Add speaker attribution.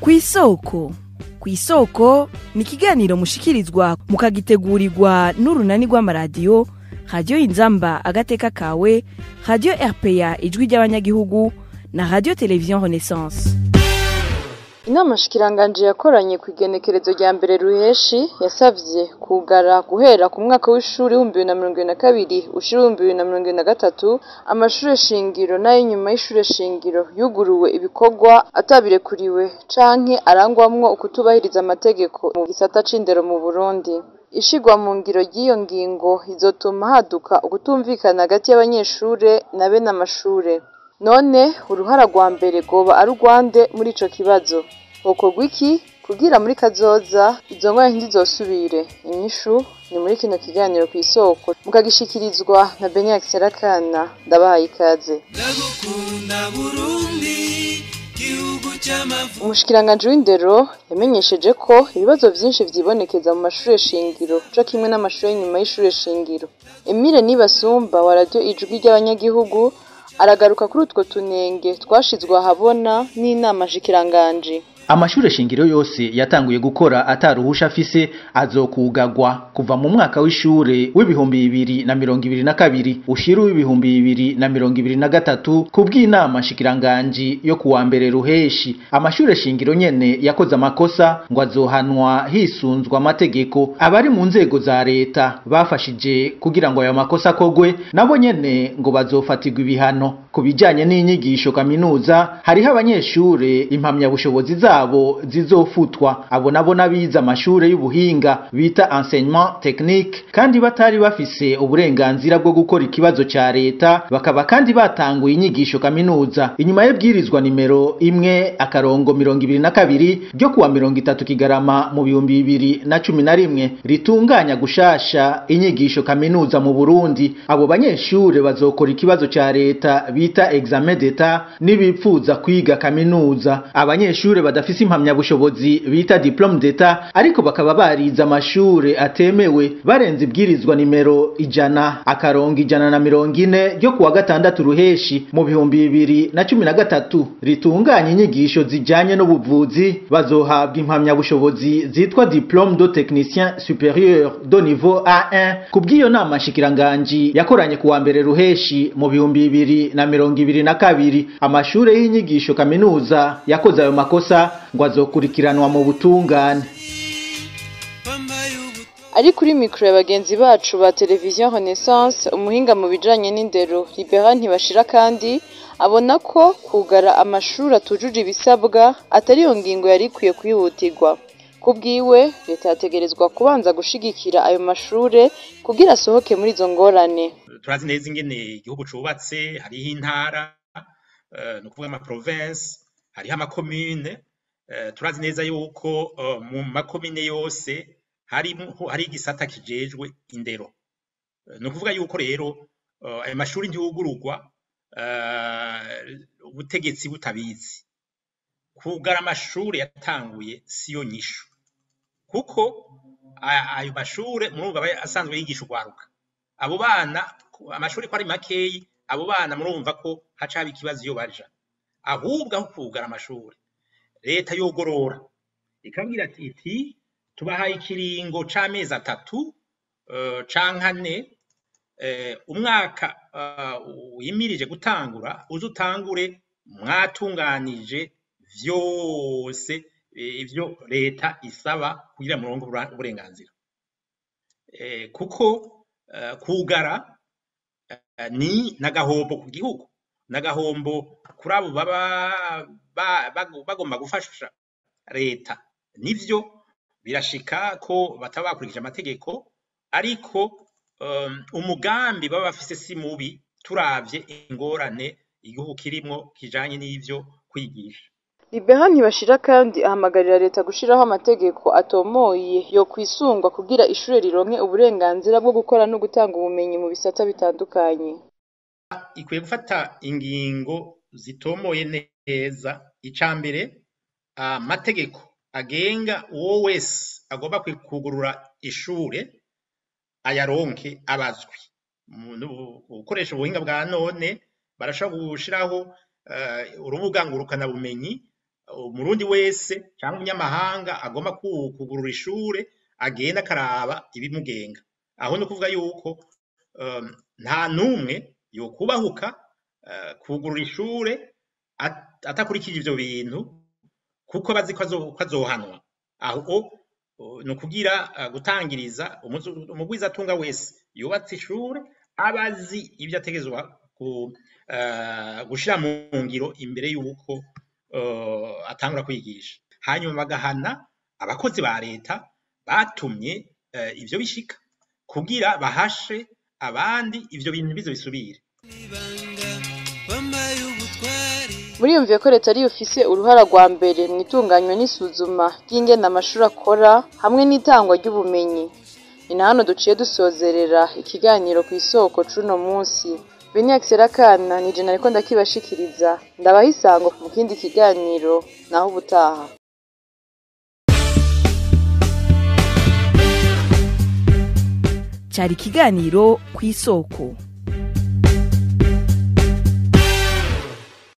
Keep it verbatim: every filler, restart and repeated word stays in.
Speaker 1: Kw'Īsôko. Kw'Īsôko ni ikiganiro mushikirizwa mukagitegurirwa n'urunani rw'amaradiyo Radio Inzamba agateka kawe, Radio R P A ijwi ry'abanyagihugu na Radio Television Renaissance.
Speaker 2: Inama nshikiranganji yakoranye kw'igenekerezo rya mbere Ruheshi yasavye Kwugara guhera ku mwaka w'ishuri w'ibihumbi bibiri na mirongo ibiri na kabiri ushira ibihumbi bibiri na mirongo ibiri na gatatu amashure shingiro n'ay'inyuma y'ishure shingiro yuguruye ibikorwa atabirekuriwe canke arangwamwo ukutubahiriza amategeko mu gisata c'indero mu Burundi. Ishirwa mu ngiro ry'iyo ngingo rizotuma haduka ukutumvikana hagati y'abanyeshure na bene amashure. None uruhara rwa mbere goba ari urwande muri ico kibazo. Hokorwa iki kugira muri kazoza izo ngorane ntizosubire? Inyishu ni muri kino kiganiro Kw'Īsôko mukagishikirizwa na Beniak Serakana. Ndabahaye ikaze. Umushikiranganji w'indero yamenyesheje ko ibibazo vyinshi vyibonekeza mu mashure shingiro co kimwe n'amashure y'inyuma y'ishure shingiro. Emile Nibasumba wa Radio Ijwi ry'abanyagihugu aragaruka kuri utwo tunenge twashizwe ahabona n'inama nshikiranganji.
Speaker 3: Amashure shingiro yose yatanguye gukora ataruhusha afise azokugagwa kuva mu mwaka w'ishure w'ibihumbi bibiri na mirongo ibiri na kabiri ushira w'ibihumbi bibiri na mirongo ibiri na gatatu kubw'inama nshikiranganji yo kuwa mbere Ruheshi. Amashure shingiro nyene yakoze amakosa ngo azohanwa hisunzwa amategeko. Abari mu nzego za leta bafashije kugira ngo ayo makosa kogwe nabo nyene ngo bazofatirwa ibihano. Kubijanye n'inyigisho kaminuza hariho abanyeshure impamya bushobozi za abo zizofutwa. Abo nabo nabiza amashure y'ubuhinga bita enseignement technique kandi batari bafise uburenganzira bwo gukora ikibazo ca leta, bakaba kandi batanguye inyigisho kaminuza inyuma y'ibwirizwa nimero imwe akarongo mirongo ibiri na kabiri ryo kuwa mirongo itatu Kigarama mu bihumbi bibiri na cumi na rimwe ritunganya gushasha inyigisho kaminuza mu Burundi. Abo banyeshure bazokora ikibazo ca leta bita examen d'etat nibipfuza kwiga kaminuza. Abanyeshure badafise impamya bushobozi bita diplome d'etat ariko bakaba bariza amashure atemewe barenze ibwirizwa nimero ijana akarongo ijana na mirongo ine ryo kuwa gatandatu Ruheshi mu bihumbi bibiri na cumi na gatatu ritunganya inyigisho zijanye n'ubuvuzi bazohabwa impamya bushobozi zitwa diplome de technicien supérieur de niveau A un. Kubw'iyo nama nshikiranganji yakoranye kuwa mbere Ruheshi mu bihumbi bibiri na mirongo ibiri na kabiri amashure y'inyigisho kaminuza yakoze ayo makosa ngo azokurikiranwa mu butungane.
Speaker 2: Ari kuri mikro ya bagenzi bacu ba Television Renaissance, umuhinga mu bijanye n'indero Libera ntibashira kandi abona ko kugara amashuri atujuje ibisabwa atari yo ngingo yari ikwiye kwihutirwa. Kubwiwe leta yategerezwa kubanza gushigikira ayo mashure kugira asohoke muri izo ngorane.
Speaker 4: Turazi neza ingene igihugu cubatse, hariho intara uh, no kuvuga ama province, hariho ama commune. Uh, turazi neza yuko uh, mu makomine yose hari hari igisata kijejwe indero. Uh, no kuvuga yuko rero uh, ayo mashuri ntiyugururwa uh, ubutegetsi butabizi. Kugara amashuri yatanguye siyo nyishu. Kuko ayo mashure murumva asanzwe yigisha urwaruka. Abo bana amashuri ko ari makeyi, abo bana murumva ko haca haba ikibazo iyo baja. Ahubwo aho kugara amashuri leta yogorora ikabwira ati iti tubahaye ikiringo c'amezi atatu uh, canke ane uh, umwaka uh, wimirije gutangura uzutangure mwatunganije vyose ivyo leta isaba kugira murongo uburenganzira. E, kuko uh, kugara uh, ni nagahombo ku gihugu, nagahombo kuri abo baba bagomba gufasha leta. Nivyo birashika ko bataba bakurikije amategeko ariko um, umugambi baba bafise si mubi turavye ingorane igihugu kirimwo kijanye n'ivyo kwigisha.
Speaker 2: Libera ntibashira kandi ahamagarira leta gushiraho amategeko atomoye yo kwisungwa kugira ishure rironke uburenganzira bwo gukora no gutanga ubumenyi mu bisata bitandukanye.
Speaker 4: Ikwiye gufata ingingo zitomoye neza. Icambere amategeko agenga uwo wese agomba kwikugurura ishure ayaronke abazwi. Ukoresha ubuhinga bwa none barashobora gushiraho uh, urubuga ngurukana bumenyi umurundi wese cyangwa umunyamahanga agomba kugurura ishure agenda akaraba ibimugenga. Aho no kuvuga yuko um, nta numwe yokubahuka uh, kugurura ishure at, atakurikije ivyo bintu kuko bazi ko azohanwa. Aho no kugira uh, gutangiriza umugwiza atunga wese yubatse ishure abazi ibyo ategezwa ku uh, gushira mu ngiro imbere yuko uh, atangura kwigisha. Hanyuma bagahana abakozi ba leta batumye uh, ivyo bishika kugira bahashe abandi ivyo bintu bizo bisubire.
Speaker 2: Muriyumviye ko leta ariyo ifise uruhara rwa mbere mu itunganywa n'isuzuma ry'ingene amashuri akora hamwe n'itangwa ry'ubumenyi. Ni hano duciye dusozerera ikiganiro kw'isoko cuno munsi. Benyakiserakana nije nariko ndakibashikiriza. Ndabaha isango mu kindi kiganiro naho ubutaha.
Speaker 1: Cari ikiganiro kw'isoko.